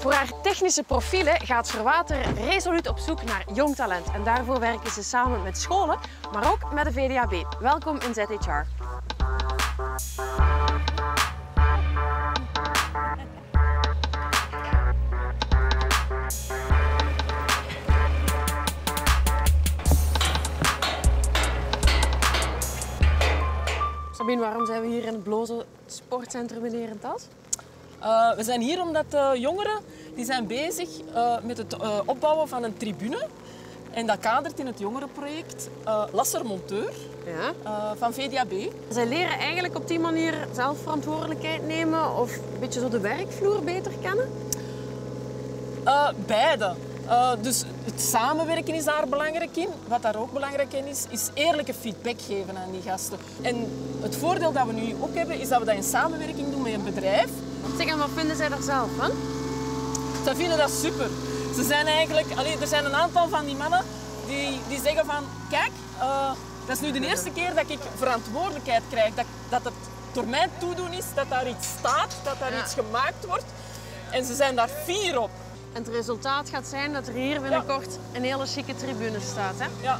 Voor haar technische profielen gaat Verwater resoluut op zoek naar jong talent. En daarvoor werken ze samen met scholen, maar ook met de VDAB. Welkom in ZHR. Sabine, waarom zijn we hier in het Bloze Sportcentrum in Herentals? We zijn hier omdat jongeren die zijn bezig met het opbouwen van een tribune. En dat kadert in het jongerenproject Lasser Monteur van VDAB. Zij leren eigenlijk op die manier zelf verantwoordelijkheid nemen of een beetje zo de werkvloer beter kennen? Beide. Dus het samenwerken is daar belangrijk in. Wat daar ook belangrijk in is eerlijke feedback geven aan die gasten. En het voordeel dat we nu ook hebben, is dat we dat in samenwerking doen met een bedrijf. Zeg, en wat vinden zij daar zelf van? Ze vinden dat super. Ze zijn eigenlijk, er zijn een aantal van die mannen die zeggen van, kijk, dat is nu de eerste keer dat ik verantwoordelijkheid krijg. Dat het door mijn toedoen is, dat daar iets staat, dat daar iets gemaakt wordt. En ze zijn daar fier op. En het resultaat gaat zijn dat er hier binnenkort een hele chique tribune staat, hè? Ja.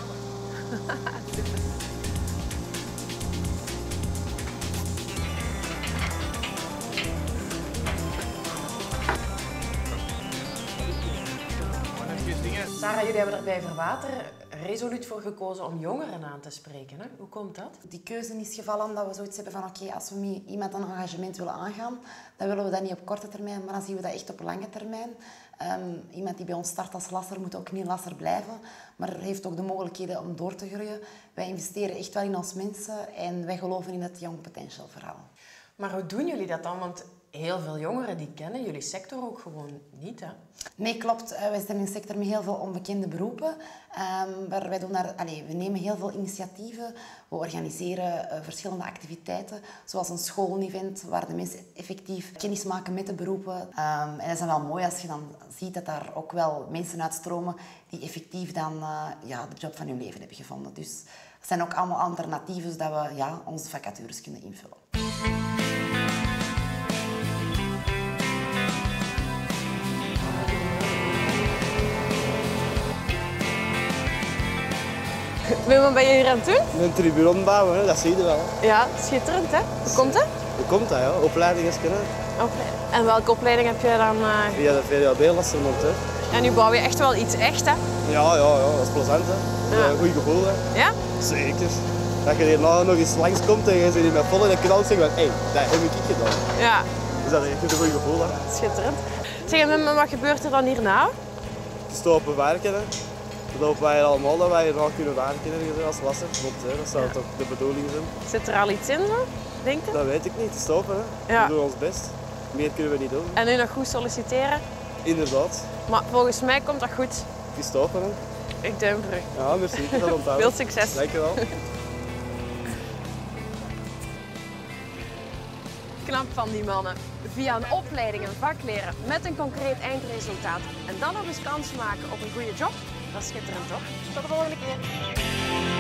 Sarah, jullie hebben er bij Verwater resoluut voor gekozen om jongeren aan te spreken, hè? Hoe komt dat? Die keuze is gevallen omdat we zoiets hebben van oké, als we met iemand een engagement willen aangaan, dan willen we dat niet op korte termijn, maar dan zien we dat echt op lange termijn. Iemand die bij ons start als lasser moet ook niet lasser blijven, maar heeft ook de mogelijkheden om door te groeien. Wij investeren echt wel in ons mensen en wij geloven in het young potential verhaal. Maar hoe doen jullie dat dan? Want heel veel jongeren die kennen jullie sector ook gewoon niet, hè? Nee, klopt. Wij zijn in een sector met heel veel onbekende beroepen. Maar wij doen we nemen heel veel initiatieven. We organiseren verschillende activiteiten, zoals een schoolevent, waar de mensen effectief kennis maken met de beroepen. En dat is dan wel mooi als je dan ziet dat daar ook wel mensen uitstromen die effectief dan de job van hun leven hebben gevonden. Dus het zijn ook allemaal alternatieven, zodat we onze vacatures kunnen invullen. Wat ben je hier aan het doen? Een tribune bouwen, hè? Dat zie je wel. Ja, schitterend, hè? Hoe komt dat? Hoe komt dat, ja? Opleiding is kunnen. En welke opleiding heb je dan? Via de VDAB Lasser Monteur. En nu bouw je echt wel iets echt, hè? Ja, dat is plezant, hè. Ja. Een goed gevoel, hè. Ja? Zeker. Dat je hierna nog eens langskomt en je zit hier met vol in de knal en zegt van, hé, dat heb ik gedaan. Ja. Dus dat is echt een goed gevoel, hè. Schitterend. Zeg, en wat gebeurt er dan hierna? Stoppen werken, hè. Dat hopen wij allemaal dat wij hierna kunnen werken als lasser monteur. Dat zou toch de bedoeling zijn. Zit er al iets in, denk je? Dat weet ik niet. Stoppen, hè. Ja. We doen ons best. Meer kunnen we niet doen. En nu nog goed solliciteren? Inderdaad. Maar volgens mij komt dat goed. Het is stoppen, hè. Ik duim voor u. Ja, merci. Dat onthouden. Veel succes. Dankjewel. Knap van die mannen. Via een opleiding een vak leren met een concreet eindresultaat. En dan nog eens kans maken op een goede job. Dat is schitterend, toch? Tot de volgende keer.